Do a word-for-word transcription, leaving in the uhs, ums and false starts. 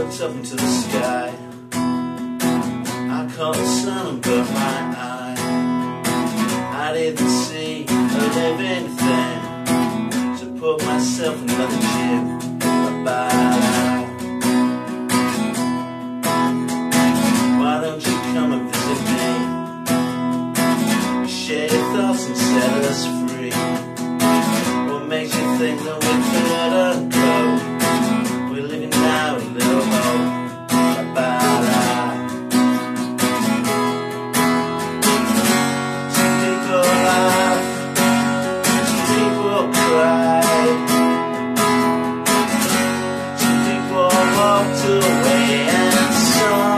looked up into the sky. I caught the sun and burnt my eye. I didn't see a living thing, so put myself in another gym. Bye-bye. Why don't you come and visit me? Share your thoughts and set us free. What makes you think that we couldn't go? We're living now with little hope. Bye-bye. Some people laugh, some people cry, some people walked away, and some